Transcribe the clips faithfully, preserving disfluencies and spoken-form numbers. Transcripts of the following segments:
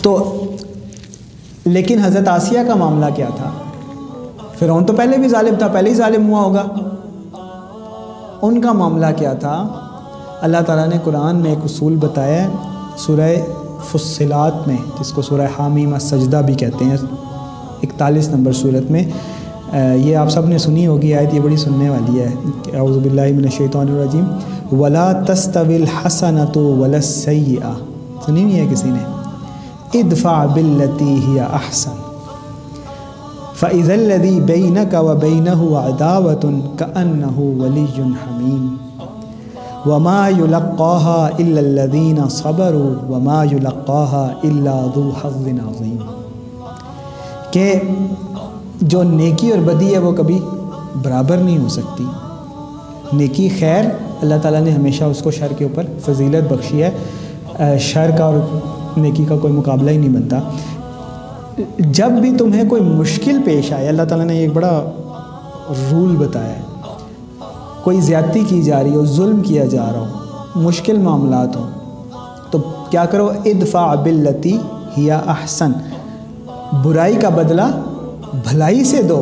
تو لیکن حضرت آسیہ کا معاملہ کیا تھا؟ فرعون تو پہلے بھی ظالم تھا، پہلے ہی ظالم ہوا ہوگا. ان کا معاملہ کیا تھا؟ اللہ تعالیٰ نے قرآن میں ایک اصول بتایا ہے سورہ فصلات میں، جس کو سورہ حامیم السجدہ بھی کہتے ہیں، اکتالیس نمبر سورت میں. یہ آپ سب نے سنی ہوگی آیت، یہ بڑی سننے والی ہے. اعوذ باللہ من الشیطان الرجیم وَلَا تَسْتَوِي الْحَسَنَةُ وَلَا السَّيِّئَةُ، سنی ہوئی ہے کسی نے؟ ادفع باللتی ہی احسن فاذا الذی بینک وبینہ عداوة کأنہ ولی حمیم وما یلقاها الا الذین صبروا وما یلقاها الا ذو حظ عظیم. کہ جو نیکی اور بدی ہے وہ کبھی برابر نہیں ہو سکتی. نیکی خیر اللہ تعالیٰ نے ہمیشہ اس کو شر کے اوپر فضیلت بخشی ہے. شر کا اور نیکی کا کوئی مقابلہ ہی نہیں بنتا. جب بھی تمہیں کوئی مشکل پیش آئے، اللہ تعالیٰ نے ایک بڑا رول بتایا ہے، کوئی زیادتی کی جا رہی ہو، ظلم کیا جا رہا ہو، مشکل معاملات ہوں، تو کیا کرو؟ ادفع باللتی ہی احسن، برائی کا بدلہ بھلائی سے دو.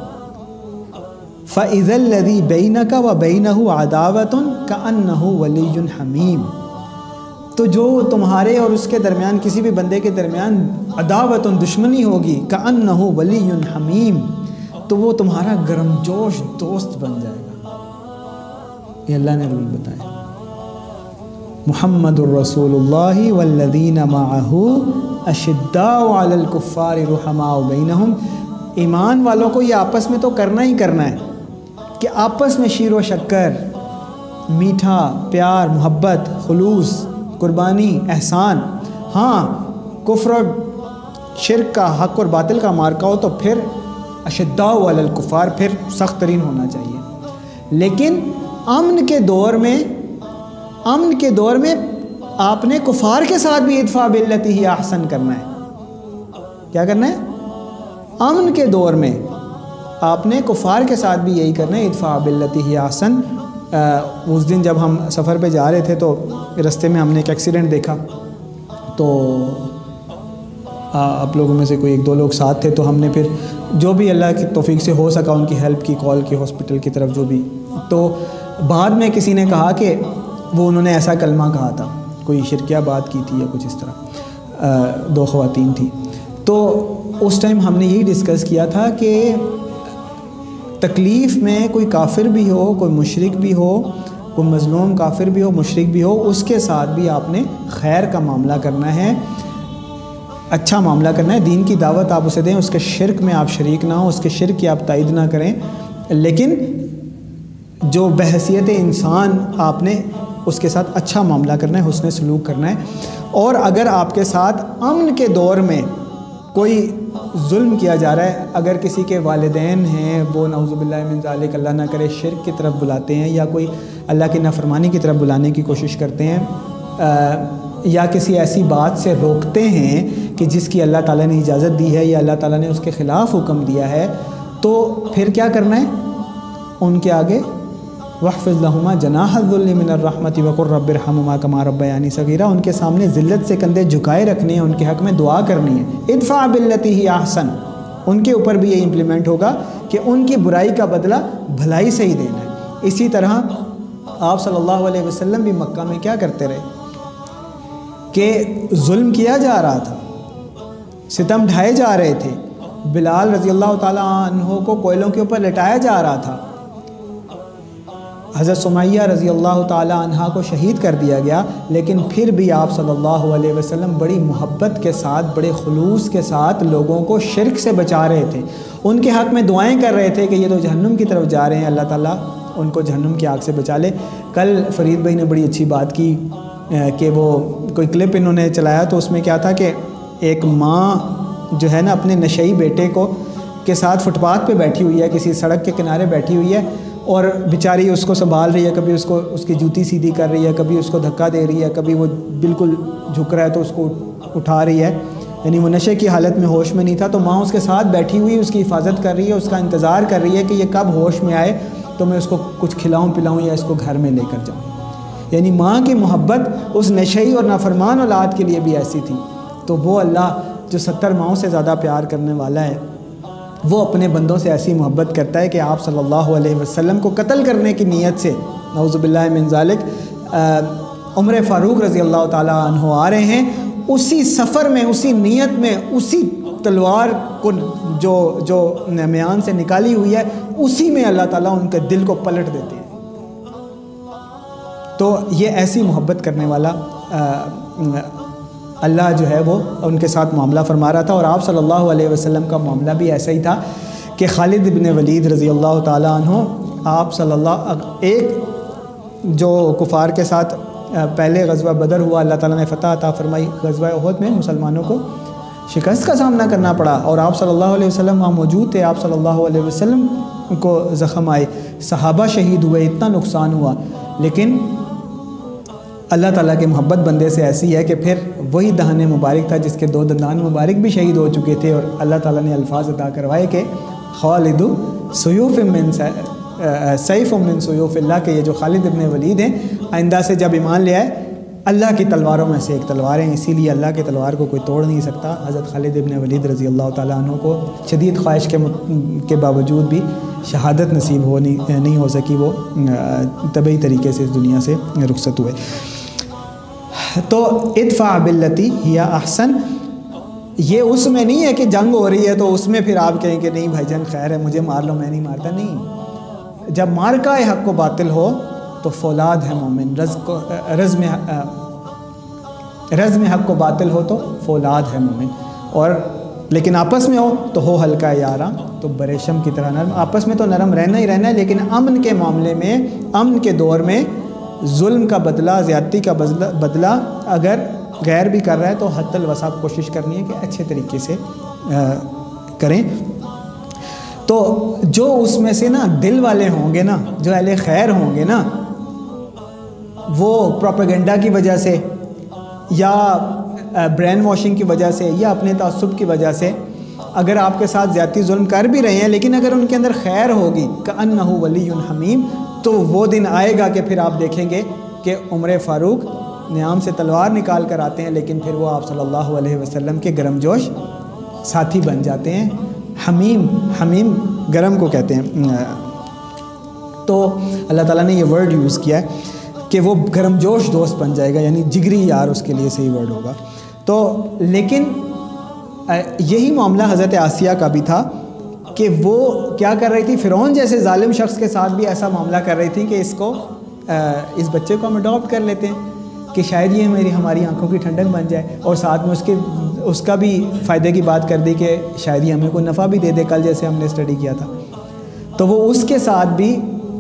فَإِذَا الَّذِي بَيْنَكَ وَبَيْنَهُ عَدَاوَةٌ كَأَنَّهُ وَلِيٌّ حَمِيمٌ. تو جو تمہارے اور اس کے درمیان، کسی بھی بندے کے درمیان عداوت دشمنی ہوگی، کأنہ ولی حمیم، تو وہ تمہارا گرم جوش دوست بن جائے گا. یہ اللہ نے رول بتایا. محمد الرسول اللہ والذین معہ اشداء علی الکفار رحماء بینہم. ایمان والوں کو یہ آپس میں تو کرنا ہی کرنا ہے کہ آپس میں شیر و شکر، میٹھا پیار، محبت، خلوص، قربانی، احسان. ہاں کفر اور شرک کا، حق اور باطل کا مارکا ہو تو پھر اشداء علی الکفار، پھر سخت ترین ہونا چاہیے. لیکن امن کے دور میں امن کے دور میں آپ نے کفار کے ساتھ بھی ادفع باللتی ہی احسن کرنا ہے. کیا کرنا ہے؟ امن کے دور میں آپ نے کفار کے ساتھ بھی یہی کرنا ہے، ادفع باللتی ہی احسن. اس دن جب ہم سفر پہ جا رہے تھے تو رستے میں ہم نے ایک ایکسیڈنٹ دیکھا. تو آپ لوگوں میں سے کوئی ایک دو لوگ ساتھ تھے، تو ہم نے پھر جو بھی اللہ کی توفیق سے ہو سکا ان کی ہیلپ کی، کال کی ہاسپٹل کی طرف جو بھی. تو بعد میں کسی نے کہا کہ وہ انہوں نے ایسا کلمہ کہا تھا، کوئی شرکیہ بات کی تھی یا کچھ اس طرح، دو خواتین تھیں. تو اس ٹائم ہم نے یہی ڈسکس کیا تھا کہ تکلیف میں کوئی کافر بھی ہو، کوئی مشرک بھی ہو، کوئی مظلوم کافر بھی ہو، مشرک بھی ہو، اس کے ساتھ بھی آپ نے خیر کا معاملہ کرنا ہے، اچھا معاملہ کرنا ہے. دین کی دعوت آپ اسے دیں، اس کے شرک میں آپ شریک نہ ہوں، اس کے شرک کی آپ تائید نہ کریں، لیکن جو بحیثیت انسان آپ نے اس کے ساتھ اچھا معاملہ کرنا ہے، حسن سلوک کرنا ہے. اور اگر آپ کے ساتھ امن کے دور میں کوئی ظلم کیا جا رہا ہے، اگر کسی کے والدین ہیں وہ نعوذ باللہ من ذالک، اللہ نہ کرے، شرک کی طرف بلاتے ہیں یا کوئی اللہ کی نافرمانی کی طرف بلانے کی کوشش کرتے ہیں، یا کسی ایسی بات سے روکتے ہیں کہ جس کی اللہ تعالیٰ نے اجازت دی ہے یا اللہ تعالیٰ نے اس کے خلاف حکم دیا ہے، تو پھر کیا کرنا ہے؟ ان کے آگے وَاحْفِظْ لَهُمَا جَنَاحَ الذُّلِّ مِنَ الرَّحْمَةِ وَقُلْ رَبِّ ارْحَمْهُمَا كَمَا رَبَّيَانِي صَغِيرًا. ان کے سامنے ذلت سے کندھے جھکائے رکھنے ہیں، ان کے حق میں دعا کرنی ہے. ادفع باللتی ہی احسن، ان کے اوپر بھی یہ امپلیمنٹ ہوگا کہ ان کی برائی کا بدلہ بھلائی سے ہی دینا ہے. اسی طرح آپ صلی اللہ علیہ وسلم بھی مکہ میں کیا کرتے رہے کہ ظلم کیا جا رہا تھا، ستم ڈھائے جا رہے تھے. بلال رضی اللہ تعالیٰ عنہ کو کوئلوں کے اوپر لٹایا جا رہا تھا. حضرت سمیہ رضی اللہ تعالیٰ عنہ کو شہید کر دیا گیا، لیکن پھر بھی آپ صلی اللہ علیہ وسلم بڑی محبت کے ساتھ، بڑے خلوص کے ساتھ لوگوں کو شرک سے بچا رہے تھے. ان کے حق میں دعائیں کر رہے تھے کہ یہ تو جہنم کی طرف جا رہے ہیں، اللہ تعالیٰ ان کو جہنم کی آگ سے بچا لے. کل فرید بھائی نے بڑی اچھی بات کی کہ وہ کوئی کلپ انہوں نے چلایا، تو اس میں کیا تھا کہ ایک ماں جو ہے نا اپنے نشئی بیٹے کو کے ساتھ فٹ پاتھ پہ بیٹھی ہوئی ہے، کسی سڑک کے کنارے بیٹھی ہوئی ہے، اور بیچاری اس کو سنبھال رہی ہے، کبھی اس کو اس کی جوتی سیدھی کر رہی ہے، کبھی اس کو دھکا دے رہی ہے، کبھی وہ بالکل جھک رہا ہے تو اس کو اٹھا رہی ہے. یعنی وہ نشے کی حالت میں ہوش میں نہیں تھا، تو ماں اس کے ساتھ بیٹھی ہوئی اس کی حفاظت کر رہی ہے، اس کا انتظار کر رہی ہے کہ یہ کب ہوش میں آئے تو میں اس کو کچھ کھلاؤں پلاؤں یا اس کو گھر میں لے کر جاؤں. یعنی ماں کی محبت اس نشئی اور نافرمان اولاد کے لیے بھی ایسی تھی. تو وہ اللہ جو ستر ماؤں سے زیادہ پیار کرنے والا ہے وہ اپنے بندوں سے ایسی محبت کرتا ہے کہ آپ صلی اللہ علیہ وسلم کو قتل کرنے کی نیت سے نعوذ باللہ من ذالک عمر فاروق رضی اللہ تعالیٰ عنہ آ رہے ہیں، اسی سفر میں، اسی نیت میں، اسی تلوار کو جو جو میان سے نکالی ہوئی ہے اسی میں اللہ تعالیٰ ان کے دل کو پلٹ دیتے ہیں۔ تو یہ ایسی محبت کرنے والا اللہ جو ہے وہ ان کے ساتھ معاملہ فرما رہا تھا، اور آپ صلی اللہ علیہ وسلم کا معاملہ بھی ایسا ہی تھا کہ خالد بن ولید رضی اللہ تعالیٰ عنہ آپ صلی اللہ ایک جو کفار کے ساتھ پہلے غزوہ بدر ہوا، اللہ تعالیٰ نے فتح عطا فرمائی، غزوہ احد میں مسلمانوں کو شکست کا سامنا کرنا پڑا اور آپ صلی اللہ علیہ وسلم وہاں موجود تھے، آپ صلی اللہ علیہ وسلم کو زخم آئے، صحابہ شہید ہوئے، اتنا نقصان ہوا، لیکن اللہ تعالیٰ کی محبت بندے سے ایسی ہے کہ پھر وہی دہن مبارک تھا جس کے دو دندان مبارک بھی شہید ہو چکے تھے، اور اللہ تعالیٰ نے الفاظ عطا کروائے کہ خالد سیوف من سیف من سیوف اللہ، کہ یہ جو خالد ابن ولید ہیں آئندہ سے جب ایمان لے آئے اللہ کی تلواروں میں سے ایک تلوار ہیں، اسی لیے اللہ کی تلوار کو کوئی توڑ نہیں سکتا۔ حضرت خالد ابن ولید رضی اللہ تعالیٰ عنہ کو شدید خواہش کے کے باوجود بھی شہادت نصیب ہو نہیں نہیں ہو سکی، وہ طبعی طریقے سے اس دنیا سے رخصت ہوئے۔ تو ادفع باللتی ہی احسن، یہ اس میں نہیں ہے کہ جنگ ہو رہی ہے تو اس میں پھر آپ کہیں کہ نہیں بھائی جان خیر ہے مجھے مار لو میں نہیں مارتا، نہیں، جب مارکہ حق و باطل ہو تو فولاد ہے مومن، رز کو رز میں رز میں حق و باطل ہو تو فولاد ہے مومن، اور لیکن آپس میں ہو تو ہو ہلکا یاراں تو بریشم کی طرح نرم، آپس میں تو نرم رہنا ہی رہنا ہے، لیکن امن کے معاملے میں، امن کے دور میں ظلم کا بدلہ، زیادتی کا بدلہ اگر غیر بھی کر رہا ہے تو حد الوسع کوشش کرنی ہے کہ اچھے طریقے سے کریں۔ تو جو اس میں سے نا دل والے ہوں گے نا، جو اہل خیر ہوں گے نا، وہ پروپیگنڈا کی وجہ سے یا برین واشنگ کی وجہ سے یا اپنے تعصب کی وجہ سے اگر آپ کے ساتھ زیادتی ظلم کر بھی رہے ہیں، لیکن اگر ان کے اندر خیر ہوگی کأنہ ولی حمیم، تو وہ دن آئے گا کہ پھر آپ دیکھیں گے کہ عمر فاروق نیام سے تلوار نکال کر آتے ہیں، لیکن پھر وہ آپ صلی اللہ علیہ وسلم کے گرم جوش ساتھی بن جاتے ہیں۔ حمیم، حمیم گرم کو کہتے ہیں، تو اللہ تعالیٰ نے یہ ورڈ یوز کیا ہے کہ وہ گرم جوش دوست بن جائے گا، یعنی جگری یار اس کے لیے صحیح ورڈ ہوگا۔ تو لیکن یہی معاملہ حضرت آسیہ کا بھی تھا کہ وہ کیا کر رہی تھی، فرعون جیسے ظالم شخص کے ساتھ بھی ایسا معاملہ کر رہی تھی کہ اس کو اس بچے کو ہم اڈاپٹ کر لیتے ہیں کہ شاید یہ میری ہماری آنکھوں کی ٹھنڈک بن جائے، اور ساتھ میں اس کے اس کا بھی فائدے کی بات کر دی کہ شاید یہ ہمیں کوئی نفع بھی دے دے، کل جیسے ہم نے اسٹڈی کیا تھا۔ تو وہ اس کے ساتھ بھی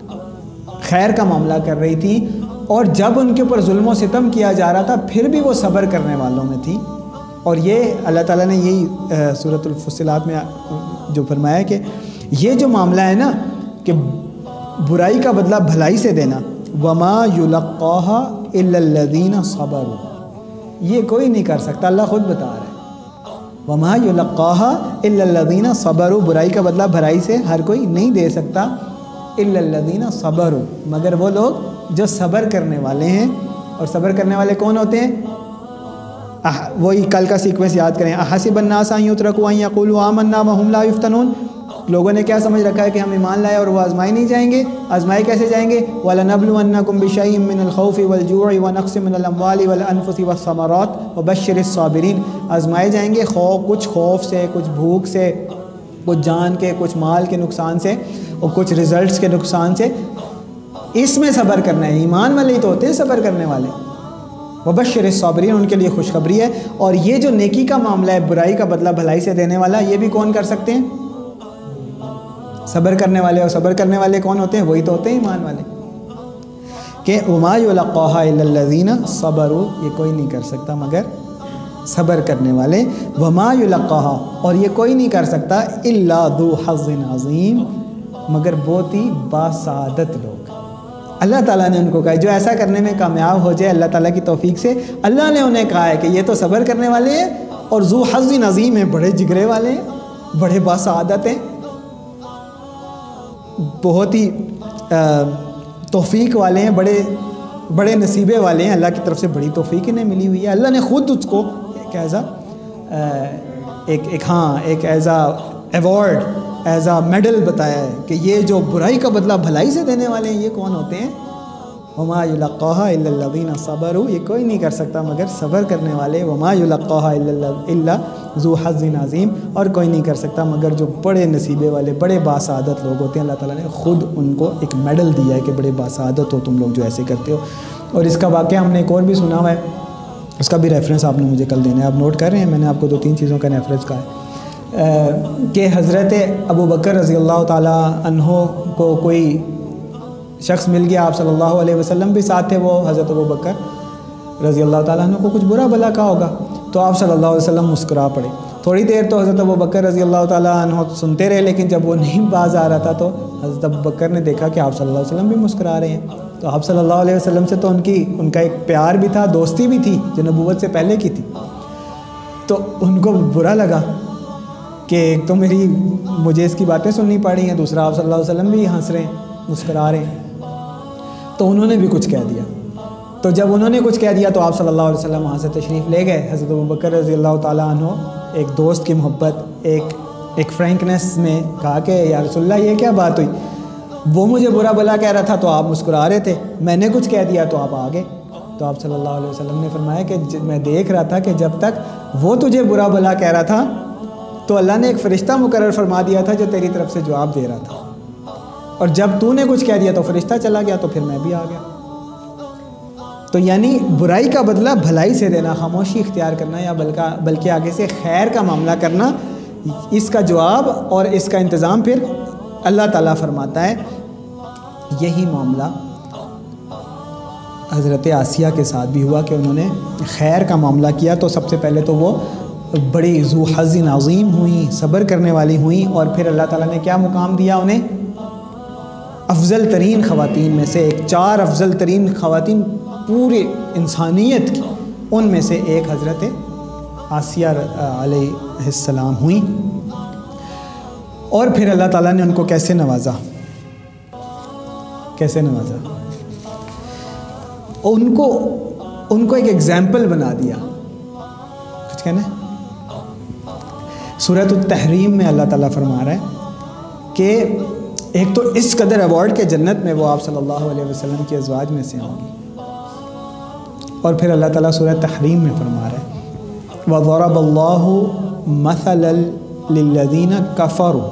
خیر کا معاملہ کر رہی تھی، اور جب ان کے اوپر ظلم و ستم کیا جا رہا تھا پھر بھی وہ صبر کرنے والوں میں تھی۔ اور یہ اللہ تعالیٰ نے یہی سورۃ الفصلات میں جو فرمایا کہ یہ جو معاملہ ہے نا کہ برائی کا بدلہ بھلائی سے دینا، وما یلقاها الا الذین صبروا، یہ کوئی نہیں کر سکتا، اللہ خود بتا رہا ہے وما یلقاها الا الذین صبروا، برائی کا بدلہ بھلائی سے ہر کوئی نہیں دے سکتا، الا الذین صبروا، مگر وہ لوگ جو صبر کرنے والے ہیں۔ اور صبر کرنے والے کون ہوتے ہیں؟ وہی کل کا سیکوینس یاد کریں، احسب الناس ان یترکوا ان یقولوا آمنا وهم لا یفتنون، لوگوں نے کیا سمجھ رکھا ہے کہ ہم ایمان لائے اور وہ آزمائے نہیں جائیں گے؟ آزمائے کیسے جائیں گے؟ وَلَنَبْلُوَنَّكُمْ بِشَيْءٍ مِّنَ الْخَوْفِ وَالْجُوعِ وَنَقْصٍ مِّنَ الْأَمْوَالِ وَالْأَنفُسِ وَالثَّمَرَاتِ وَبَشِّرِ الصَّابِرِينَ، آزمائے جائیں گے خوف، کچھ خوف سے، کچھ بھوک سے، کچھ جان کے، کچھ مال کے نقصان سے، اور کچھ ریزلٹس کے نقصان سے۔ اس میں صبر کرنا ہے، ایمان والے ہی تو ہوتے ہیں صبر کرنے والے۔ وبشر الصابرین، ان کے لیے خوشخبری ہے۔ اور یہ جو نیکی کا معاملہ ہے، برائی کا بدلہ بھلائی سے دینے والا، یہ بھی کون کر سکتے ہیں؟ صبر کرنے والے۔ اور صبر کرنے والے کون ہوتے ہیں؟ وہی تو ہوتے ہیں ایمان والے۔ کہ وما یلقاها الا الذین صبروا، یہ کوئی نہیں کر سکتا مگر صبر کرنے والے۔ وما یلقاها، اور یہ کوئی نہیں کر سکتا الا ذو حظ عظیم، مگر بہت ہی باسعادت لوگ۔ اللہ تعالیٰ نے ان کو کہا جو ایسا کرنے میں کامیاب ہو جائے اللہ تعالیٰ کی توفیق سے، اللہ نے انہیں کہا ہے کہ یہ تو صبر کرنے والے ہیں اور ذو حظ عظیم ہیں، بڑے جگرے والے ہیں، بڑے باسعادت ہیں، بہت ہی توفیق والے ہیں، بڑے بڑے نصیبے والے ہیں، اللہ کی طرف سے بڑی توفیق انہیں ملی ہوئی ہے۔ اللہ نے خود اس کو ایک ایسا ایک ایک ہاں ایک as a award, as a medal بتایا ہے کہ یہ جو برائی کا بدلہ بھلائی سے دینے والے ہیں یہ کون ہوتے ہیں؟ وما یلقاها الا الذین صبروا، یہ کوئی نہیں کر سکتا مگر صبر کرنے والے. وما یلقاها الا ذو حظ عظیم، اور کوئی نہیں کر سکتا مگر جو بڑے نصیبے والے بڑے باسعادت لوگ ہوتے ہیں. اللہ تعالیٰ نے خود ان کو ایک میڈل دیا ہے کہ بڑے باسعادت ہو تم لوگ جو ایسے کرتے ہو. اور اس کا واقعہ ہم نے ایک اور بھی سنا ہوا ہے، اس کا بھی ریفرنس آپ نے مجھے کل دینا ہے. آپ نوٹ کر رہے ہیں؟ میں نے آپ کو دو تین چیزوں کا ریفرنس کہا ہے کہ حضرت ابو بکر رضی اللہ تعالیٰ عنہ کو کوئی شخص مل گیا، آپ صلی اللہ علیہ وسلم بھی ساتھ تھے، وہ حضرت ابو بکر رضی اللہ تعالیٰ عنہ کو کچھ برا بھلا کہا ہوگا تو آپ صلی اللہ علیہ وسلم مسکرا پڑے. تھوڑی دیر تو حضرت ابو بکر رضی اللہ تعالیٰ عنہ سنتے رہے، لیکن جب وہ نہیں باز آ رہا تھا تو حضرت ابو بکر نے دیکھا کہ آپ صلی اللہ علیہ وسلم بھی مسکرا رہے ہیں. تو آپ صلی اللہ علیہ وسلم سے تو ان کی ان کا ایک پیار بھی تھا، دوستی بھی تھی جو نبوت سے پہلے کی تھی. تو ان کو برا لگا کہ ایک تو میری مجھے اس کی باتیں سننی پڑ رہی ہیں، دوسرا آپ صلی اللہ علیہ وسلم بھی ہنس رہے ہیں، مسکرا رہے ہیں. تو انہوں نے بھی کچھ کہہ دیا. تو جب انہوں نے کچھ کہہ دیا تو آپ صلی اللہ علیہ وسلم وہاں سے تشریف لے گئے. حضرت ابو بکر رضی اللہ تعالیٰ عنہ ایک دوست کی محبت، ایک ایک فرینکنس میں کہا کہ یا رسول اللہ یہ کیا بات ہوئی؟ وہ مجھے برا بھلا کہہ رہا تھا تو آپ مسکرا رہے تھے، میں نے کچھ کہہ دیا تو آپ آ گئے. تو آپ صلی اللہ علیہ وسلم نے فرمایا کہ میں دیکھ رہا تھا کہ جب تک وہ تجھے برا بھلا کہہ رہا تھا تو اللہ نے ایک فرشتہ مقرر فرما دیا تھا جو تیری طرف سے جواب دے رہا تھا، اور جب تو نے کچھ کہہ دیا تو فرشتہ چلا گیا تو پھر میں بھی آ گیا. تو یعنی برائی کا بدلہ بھلائی سے دینا، خاموشی اختیار کرنا، یا بلکہ بلکہ آگے سے خیر کا معاملہ کرنا، اس کا جواب اور اس کا انتظام پھر اللہ تعالیٰ فرماتا ہے. یہی معاملہ حضرت آسیہ کے ساتھ بھی ہوا کہ انہوں نے خیر کا معاملہ کیا تو سب سے پہلے تو وہ بڑی ذو حظ عظیم ہوئیں، صبر کرنے والی ہوئیں، اور پھر اللہ تعالیٰ نے کیا مقام دیا انہیں؟ افضل ترین خواتین میں سے ایک، چار افضل ترین خواتین پورے انسانیت کی، ان میں سے ایک حضرت آسیہ علیہ السلام ہوئیں. اور پھر اللہ تعالیٰ نے ان کو کیسے نوازا، کیسے نوازا ان کو ان کو ایک ایگزامپل بنا دیا. کچھ کہنا ہے؟ سورۃ التحریم میں اللہ تعالیٰ فرما رہا ہے کہ ایک تو اس قدر ایوارڈ کے جنت میں وہ آپ صلی اللہ علیہ وسلم کی ازواج میں سے ہوں گی، اور پھر اللہ تعالیٰ سورۃ تحریم میں فرما رہا ہے وَضَرَبَ اللَّهُ مَثَلًا لِلَّذِينَ كَفَرُوا.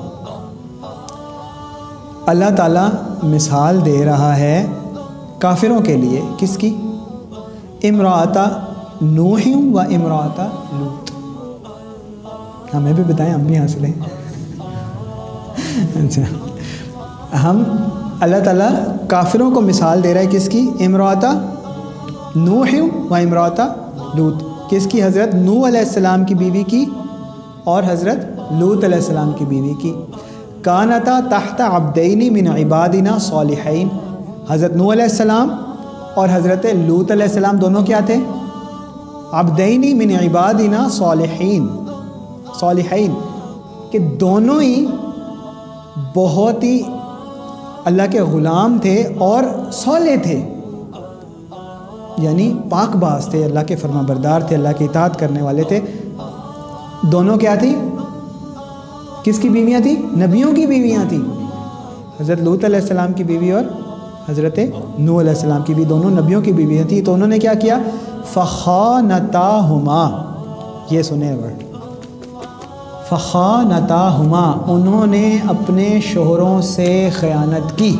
اللہ تعالیٰ مثال دے رہا ہے کافروں کے لیے، کس کی؟ امرأۃ نوح و امرأۃ لوط. ہمیں بھی بتائیں، ہم بھی حاصل ہیں. اچھا، ہم اللہ تعالیٰ کافروں کو مثال دے رہا ہے کس کی؟ امرأۃ نوح و امرأۃ لوط. کس کی؟ حضرت نوح علیہ السلام کی بیوی کی اور حضرت لوط علیہ السلام کی بیوی کی. کانتا تحت عبدین من عبادنا صالحین. حضرت نوح علیہ السلام اور حضرت لوط علیہ السلام دونوں کیا تھے؟ عبدین من عبادنا صالحین. صالحین کہ دونوں ہی بہت ہی اللہ کے غلام تھے اور صالح تھے، یعنی پاک باز تھے، اللہ کے فرما بردار تھے، اللہ کی اطاعت کرنے والے تھے. دونوں کیا تھی؟ کس کی بیویاں تھیں؟ نبیوں کی بیویاں تھیں. حضرت لوط علیہ السلام کی بیوی اور حضرت نوح علیہ السلام کی بھی دونوں نبیوں کی بیویاں تھیں. تو انہوں نے کیا کیا؟ فخانتاہما. یہ سنیں ورڈ، فخانتاہما، انہوں نے اپنے شوہروں سے خیانت کی.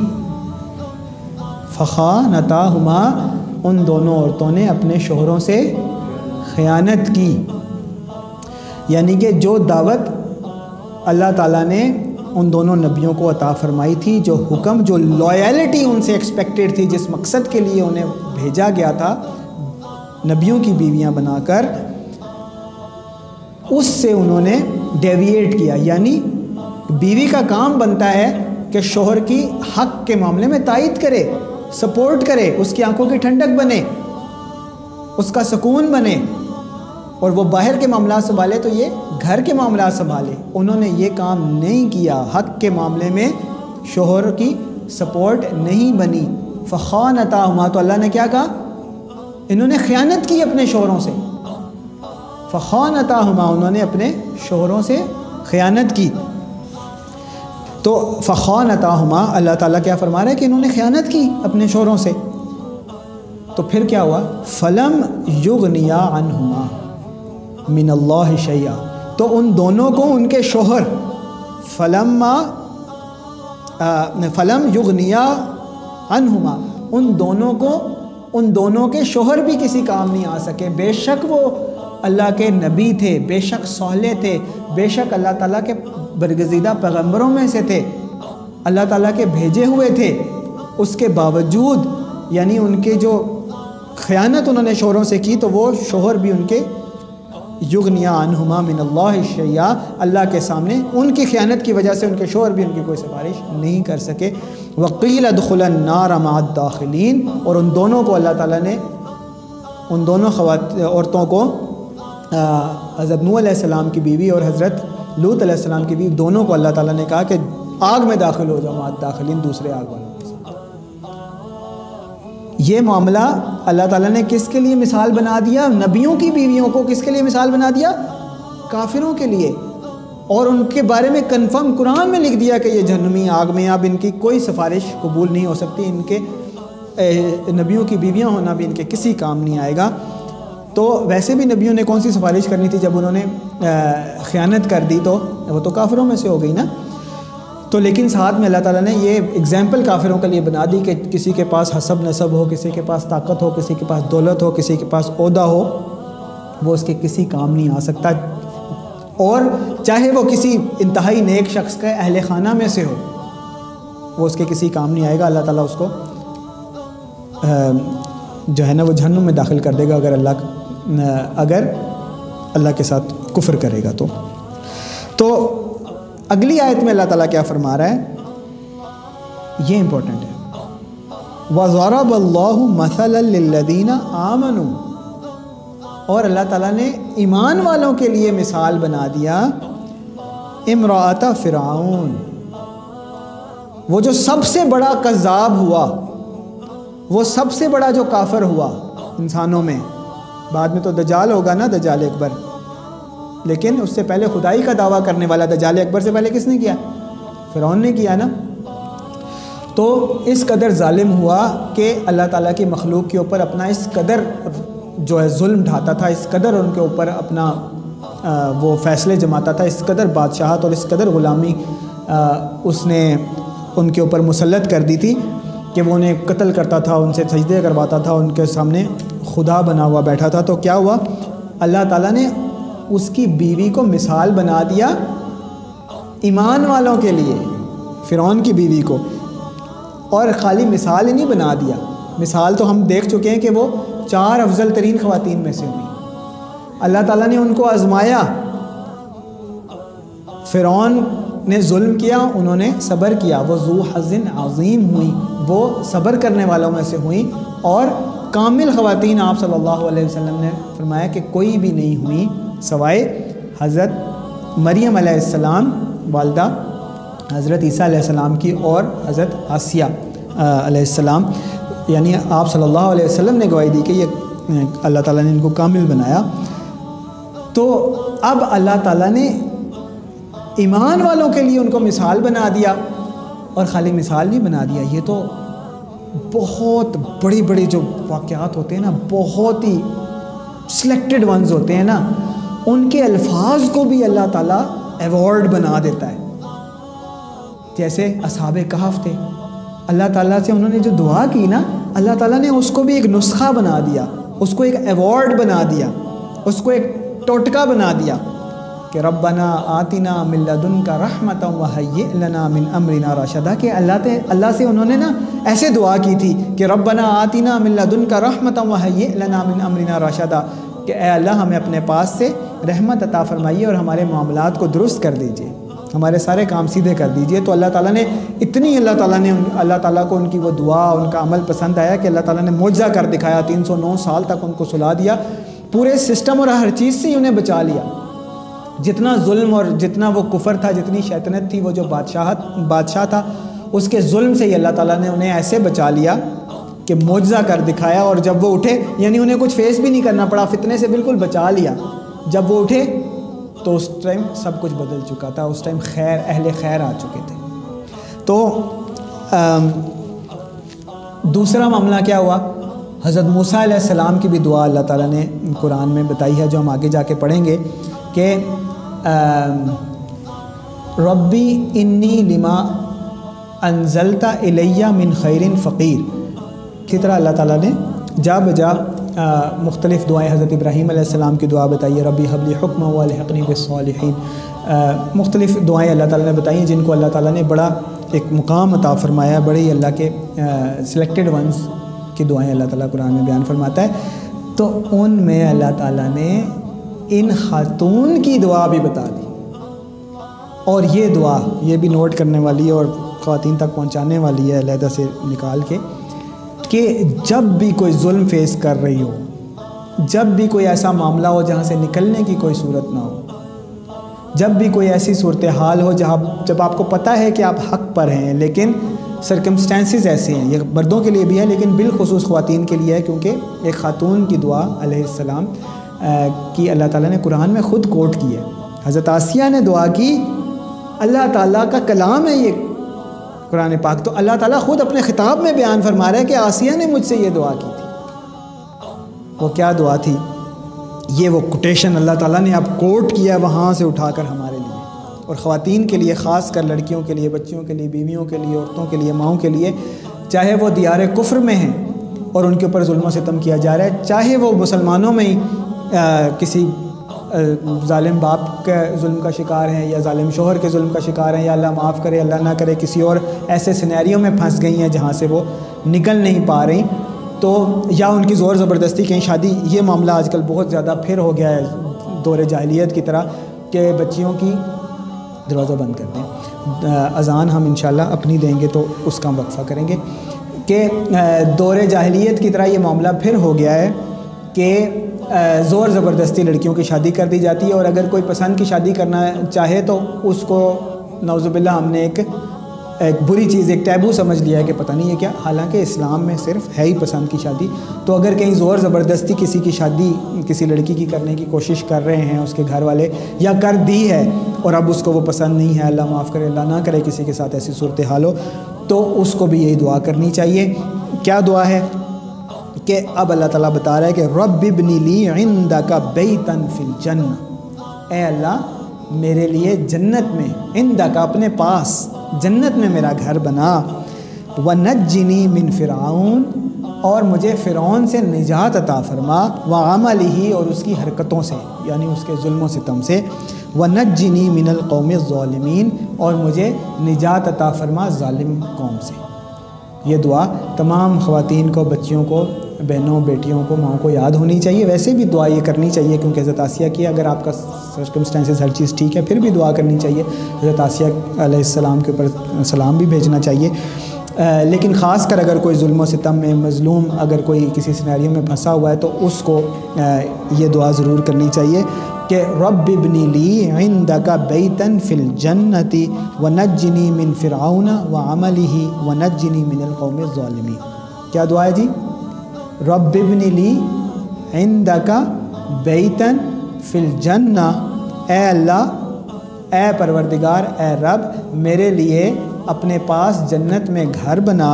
فخانتاہما، ان دونوں عورتوں نے اپنے شوہروں سے خیانت کی. یعنی کہ جو دعوت اللہ تعالیٰ نے ان دونوں نبیوں کو عطا فرمائی تھی، جو حکم، جو لائلٹی ان سے ایکسپیکٹڈ تھی، جس مقصد کے لیے انہیں بھیجا گیا تھا نبیوں کی بیویاں بنا کر، اس سے انہوں نے ڈیویٹ کیا. یعنی بیوی کا کام بنتا ہے کہ شوہر کی حق کے معاملے میں تائید کرے، سپورٹ کرے، اس کی آنکھوں کی ٹھنڈک بنے، اس کا سکون بنے، اور وہ باہر کے معاملات سنبھالے تو یہ گھر کے معاملات سنبھالے. انہوں نے یہ کام نہیں کیا، حق کے معاملے میں شوہر کی سپورٹ نہیں بنی. فخانتاہما، تو اللہ نے کیا کہا؟ انہوں نے خیانت کی اپنے شوہروں سے. فخانتاہما، انہوں نے اپنے شوہروں سے خیانت کی. تو فخانتاہما، اللہ تعالیٰ کیا فرما رہا ہے کہ انہوں نے خیانت کی اپنے شوہروں سے. تو پھر کیا ہوا؟ فلم یغنیا عنہما من اللہ شیئا، تو ان دونوں کو ان کے شوہر فلما فلم یغنیا عنہما، ان دونوں کو ان دونوں کے شوہر بھی کسی کام نہیں آ سکے. بے شک وہ اللہ کے نبی تھے، بے شک صالح تھے، بے شک اللہ تعالیٰ کے برگزیدہ پیغمبروں میں سے تھے، اللہ تعالیٰ کے بھیجے ہوئے تھے. اس کے باوجود یعنی ان کے جو خیانت انہوں نے شوہروں سے کی، تو وہ شوہر بھی ان کے یغنیا عنہما من اللہ شیئا، اللہ کے سامنے ان کی خیانت کی وجہ سے ان کے شوہر بھی ان کی کوئی سفارش نہیں کر سکے. وقیل ادخلا النار مع الداخلین، اور ان دونوں کو اللہ تعالیٰ نے ان دونوں خوات عورتوں کو حضرت نوح علیہ السلام کی بیوی اور حضرت لوط علیہ السلام کی بیوی دونوں کو اللہ تعالیٰ نے کہا کہ آگ میں داخل ہو جاؤ، مع الداخلین، دوسرے آگ والوں کے ساتھ. یہ معاملہ اللہ تعالیٰ نے کس کے لیے مثال بنا دیا؟ نبیوں کی بیویوں کو کس کے لیے مثال بنا دیا؟ کافروں کے لیے. اور ان کے بارے میں کنفرم قرآن میں لکھ دیا کہ یہ جہنمی آگ میں، اب ان کی کوئی سفارش قبول نہیں ہو سکتی، ان کے نبیوں کی بیویاں ہونا بھی ان کے کسی کام نہیں آئے گا. تو ویسے بھی نبیوں نے کون سی سفارش کرنی تھی جب انہوں نے خیانت کر دی، تو وہ تو کافروں میں سے ہو گئی نا. تو لیکن ساتھ میں اللہ تعالیٰ نے یہ اگزامپل کافروں کے لیے بنا دی کہ کسی کے پاس حسب نسب ہو، کسی کے پاس طاقت ہو، کسی کے پاس دولت ہو، کسی کے پاس عہدہ ہو، وہ اس کے کسی کام نہیں آ سکتا. اور چاہے وہ کسی انتہائی نیک شخص کا اہل خانہ میں سے ہو، وہ اس کے کسی کام نہیں آئے گا. اللہ تعالیٰ اس کو جو ہے نا وہ جہنم میں داخل کر دے گا اگر اللہ اگر اللہ کے ساتھ کفر کرے گا. تو تو اگلی آیت میں اللہ تعالیٰ کیا فرما رہا ہے، یہ امپورٹنٹ ہے. وَضَرَبَ اللَّهُ مَثَلًا لِلَّذِينَ آمَنُوا، اور اللہ تعالیٰ نے ایمان والوں کے لیے مثال بنا دیا امرأۃ فرعون، وہ جو سب سے بڑا کذاب ہوا، وہ سب سے بڑا جو کافر ہوا انسانوں میں. بعد میں تو دجال ہوگا نا، دجال اکبر، لیکن اس سے پہلے خدائی کا دعویٰ کرنے والا دجال اکبر سے پہلے کس نے کیا؟ فرعون نے کیا نا. تو اس قدر ظالم ہوا کہ اللہ تعالیٰ کی مخلوق کے اوپر اپنا اس قدر جو ہے ظلم ڈھاتا تھا، اس قدر ان کے اوپر اپنا وہ فیصلے جماتا تھا، اس قدر بادشاہت اور اس قدر غلامی اس نے ان کے اوپر مسلط کر دی تھی کہ وہ انہیں قتل کرتا تھا، ان سے سجدے کرواتا تھا، ان کے سامنے خدا بنا ہوا بیٹھا تھا. تو کیا ہوا؟ اللہ تعالیٰ نے اس کی بیوی کو مثال بنا دیا ایمان والوں کے لیے، فرعون کی بیوی کو. اور خالی مثال ہی نہیں بنا دیا، مثال تو ہم دیکھ چکے ہیں کہ وہ چار افضل ترین خواتین میں سے ہوئی. اللہ تعالیٰ نے ان کو آزمایا. فرعون نے ظلم کیا، انہوں نے صبر کیا، وہ ذو حظ عظیم ہوئی، وہ صبر کرنے والوں میں سے ہوئیں. اور کامل خواتین آپ صلی اللہ علیہ وسلم نے فرمایا کہ کوئی بھی نہیں ہوئی سوائے حضرت مریم علیہ السلام والدہ حضرت عیسیٰ علیہ السلام کی اور حضرت آسیہ علیہ السلام. یعنی آپ صلی اللہ علیہ وسلم نے گواہی دی کہ یہ اللہ تعالیٰ نے ان کو کامل بنایا. تو اب اللہ تعالیٰ نے ایمان والوں کے لیے ان کو مثال بنا دیا. اور خالی مثال نہیں بنا دیا، یہ تو بہت بڑی بڑی جو واقعات ہوتے ہیں نا، بہت ہی سلیکٹڈ ونز ہوتے ہیں نا، ان کے الفاظ کو بھی اللہ تعالیٰ ایوارڈ بنا دیتا ہے. جیسے اصحاب کہف تھے، اللہ تعالیٰ سے انہوں نے جو دعا کی نا، اللہ تعالیٰ نے اس کو بھی ایک نسخہ بنا دیا، اس کو ایک ایوارڈ بنا دیا، اس کو ایک ٹوٹکا بنا دیا کہ ربنا آتنا من لدنک رحمۃ وہیئ لنا من امرنا رشدا. کہ اللہ تے اللہ سے انہوں نے نا ایسے دعا کی تھی کہ ربنا آتنا من لدنک رحمۃ وہیئ لنا من امرنا رشدا، کہ اے اللہ ہمیں اپنے پاس سے رحمت عطا فرمائیے اور ہمارے معاملات کو درست کر دیجیے، ہمارے سارے کام سیدھے کر دیجیے. تو اللہ تعالیٰ نے اتنی اللہ تعالیٰ نے اللہ تعالیٰ کو ان کی وہ دعا، ان کا عمل پسند آیا کہ اللہ تعالیٰ نے معجزہ کر دکھایا. تین سو نو سال تک ان کو سلا دیا، پورے سسٹم اور ہر چیز سے انہیں بچا لیا. جتنا ظلم اور جتنا وہ کفر تھا، جتنی شیطنت تھی، وہ جو بادشاہت بادشاہ تھا، اس کے ظلم سے ہی اللہ تعالیٰ نے انہیں ایسے بچا لیا کہ معجزہ کر دکھایا. اور جب وہ اٹھے، یعنی انہیں کچھ فیس بھی نہیں کرنا پڑا، فتنے سے بالکل بچا لیا. جب وہ اٹھے تو اس ٹائم سب کچھ بدل چکا تھا، اس ٹائم خیر اہل خیر آ چکے تھے۔ تو دوسرا معاملہ کیا ہوا، حضرت موسیٰ علیہ السلام کی بھی دعا اللہ تعالیٰ نے قرآن میں بتائی ہے، جو ہم آگے جا کے پڑھیں گے کہ ربی انی لما انزلت الیہ من خیر فقیر، کی طرح اللہ تعالیٰ نے جا بجا مختلف دعائیں، حضرت ابراہیم علیہ السلام کی دعا بتائی ہے، ربی حب لی حکما والحقنی بالصالحین، مختلف دعائیں اللہ تعالیٰ نے بتائی ہیں جن کو اللہ تعالیٰ نے بڑا ایک مقام عطا فرمایا ہے، بڑے ہی اللہ کے سلیکٹڈ ونس کی دعائیں اللہ تعالیٰ قرآن میں بیان فرماتا ہے۔ تو ان میں اللہ تعالیٰ نے ان خاتون کی دعا بھی بتا دی، اور یہ دعا یہ بھی نوٹ کرنے والی ہے اور خواتین تک پہنچانے والی ہے علیحدہ سے نکال کے، کہ جب بھی کوئی ظلم فیس کر رہی ہو، جب بھی کوئی ایسا معاملہ ہو جہاں سے نکلنے کی کوئی صورت نہ ہو، جب بھی کوئی ایسی صورتحال ہو جہاں جب آپ کو پتہ ہے کہ آپ حق پر ہیں لیکن سرکمسٹانسز ایسے ہیں، یہ مردوں کے لیے بھی ہے لیکن بالخصوص خواتین کے لیے ہے، کیونکہ ایک خاتون کی دعا علیہ السلام کی اللہ تعالیٰ نے قرآن میں خود کوٹ کی ہے۔ حضرت آسیہ نے دعا کی، اللہ تعالیٰ کا کلام ہے یہ قرآن پاک، تو اللہ تعالیٰ خود اپنے خطاب میں بیان فرما رہا ہے کہ آسیہ نے مجھ سے یہ دعا کی تھی۔ وہ کیا دعا تھی؟ یہ وہ کوٹیشن اللہ تعالیٰ نے اب کوٹ کیا وہاں سے اٹھا کر ہمارے لیے، اور خواتین کے لیے، خاص کر لڑکیوں کے لیے، بچیوں کے لیے، بیویوں کے لیے، عورتوں کے لیے، ماؤں کے لیے، چاہے وہ دیار کفر میں ہیں اور ان کے اوپر ظلم و ستم کیا جا رہا ہے، چاہے وہ مسلمانوں میں ہی کسی ظالم باپ کے ظلم کا شکار ہیں یا ظالم شوہر کے ظلم کا شکار ہیں، یا اللہ معاف کرے اللہ نہ کرے کسی اور ایسے سینیریو میں پھنس گئی ہیں جہاں سے وہ نکل نہیں پا رہی، تو یا ان کی زور زبردستی کہیں شادی، یہ معاملہ آج کل بہت زیادہ پھر ہو گیا ہے دور جاہلیت کی طرح کہ بچیوں کی دروازہ بند کر دیں۔ اذان ہم انشاءاللہ اپنی دیں گے تو اس کا وقفہ کریں گے کہ دور جاہلیت کی طرح یہ معاملہ پھر ہو گیا ہے کہ زور زبردستی لڑکیوں کی شادی کر دی جاتی ہے، اور اگر کوئی پسند کی شادی کرنا چاہے تو اس کو نعوذ باللہ ہم نے ایک ایک بری چیز، ایک ٹیبو سمجھ لیا ہے کہ پتہ نہیں ہے کیا، حالانکہ اسلام میں صرف ہے ہی پسند کی شادی۔ تو اگر کہیں زور زبردستی کسی کی شادی کسی لڑکی کی کرنے کی کوشش کر رہے ہیں اس کے گھر والے، یا کر دی ہے اور اب اس کو وہ پسند نہیں ہے، اللہ معاف کرے اللہ نہ کرے کسی کے ساتھ ایسی صورتحال ہو، تو اس کو بھی یہی دعا کرنی چاہیے۔ کیا دعا ہے کہ اب اللہ تعالیٰ بتا رہا ہے کہ رب ابنی لی عندک بیتا فی الجنہ، اے اللہ میرے لیے جنت میں، عندک اپنے پاس جنت میں میرا گھر بنا، ونجنی من فرعون، اور مجھے فرعون سے نجات عطا فرما، وعملہ، اور اس کی حرکتوں سے یعنی اس کے ظلم و ستم سے، ونجنی من القوم الظالمین، اور مجھے نجات عطا فرما ظالم قوم سے۔ یہ دعا تمام خواتین کو، بچیوں کو، بہنوں بیٹیوں کو، ماں کو یاد ہونی چاہیے۔ ویسے بھی دعا یہ کرنی چاہیے کیونکہ حضرت آسیہ کی، اگر آپ کا سرکمسٹانسز ہر چیز ٹھیک ہے پھر بھی دعا کرنی چاہیے، حضرت آسیہ علیہ السلام کے اوپر سلام بھی بھیجنا چاہیے، لیکن خاص کر اگر کوئی ظلم و ستم میں مظلوم اگر کوئی کسی سینیریو میں پھنسا ہوا ہے تو اس کو یہ دعا ضرور کرنی چاہیے کہ رب ابنی لی عندک بیتا فی الجنۃ ونجنی من فرعون وعملہ ونجنی من القوم الظالمین۔ کیا دعا ہے جی؟ رب ابنی لی عندک بیتا فی الجنہ، اے اللہ، اے پروردگار، اے رب، میرے لیے اپنے پاس جنت میں گھر بنا،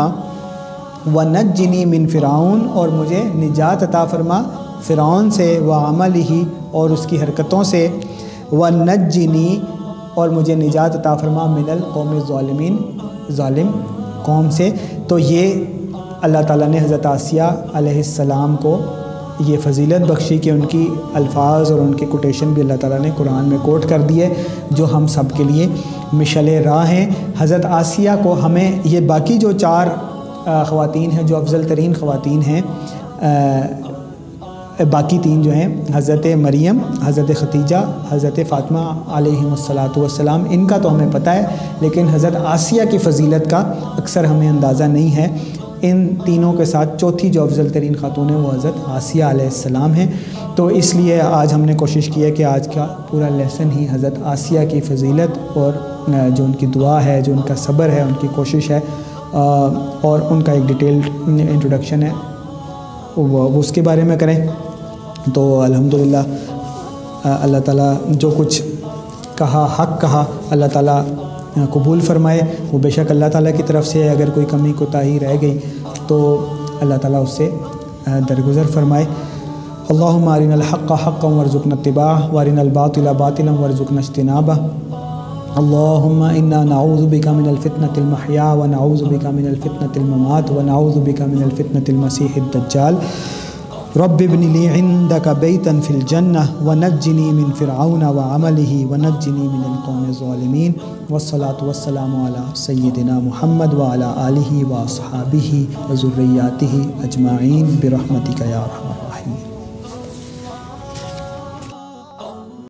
ونجنی من فرعون، اور مجھے نجات عطا فرما فرعون سے، وعملہ، اور اس کی حرکتوں سے، ونجنی، اور مجھے نجات عطا فرما من القوم الظالمین، ظالم قوم سے۔ تو یہ اللہ تعالیٰ نے حضرت آسیہ علیہ السلام کو یہ فضیلت بخشی کہ ان کی الفاظ اور ان کی کوٹیشن بھی اللہ تعالیٰ نے قرآن میں کوٹ کر دی ہے، جو ہم سب کے لیے مشعل راہ ہیں۔ حضرت آسیہ کو ہمیں یہ باقی جو چار خواتین ہیں جو افضل ترین خواتین ہیں، باقی تین جو ہیں حضرت مریم، حضرت ختیجہ، حضرت فاطمہ علیہم الصلاۃ والسلام، ان کا تو ہمیں پتہ ہے، لیکن حضرت آسیہ کی فضیلت کا اکثر ہمیں اندازہ نہیں ہے۔ ان تینوں کے ساتھ چوتھی جو افضل ترین خاتون ہیں وہ حضرت آسیہ علیہ السلام ہیں، تو اس لیے آج ہم نے کوشش کی ہے کہ آج کا پورا لیسن ہی حضرت آسیہ کی فضیلت اور جو ان کی دعا ہے، جو ان کا صبر ہے، ان کی کوشش ہے، اور ان کا ایک ڈیٹیلڈ انٹروڈکشن ہے وہ اس کے بارے میں کریں۔ تو الحمدللہ اللہ تعالیٰ جو کچھ کہا حق کہا اللہ تعالیٰ قبول فرمائے، وہ بے شک اللہ تعالیٰ کی طرف سے، اگر کوئی کمی کوتاہی رہ گئی تو اللہ تعالیٰ اس سے درگزر فرمائے۔ اللہم ارنا الحق حقا وارزقنا اتباعہ وارنا الباطل باطلا وارزقنا اجتنابہ۔ اللہم انا نعوذ بک من الفتنة المحیا ونعوذ بک من الفتنة الممات ونعوذ بک من الفتنة المسیح الدجال۔ رب ابن لی عندک بیتا فی الجنہ ونجنی من فرعون وعملہ ونجنی من القوم الظالمین، والصلاة والسلام علی سیدنا محمد وعلی آلہ واصحابہ وذریاتہ اجمعین برحمتک یا ارحم الراحمین۔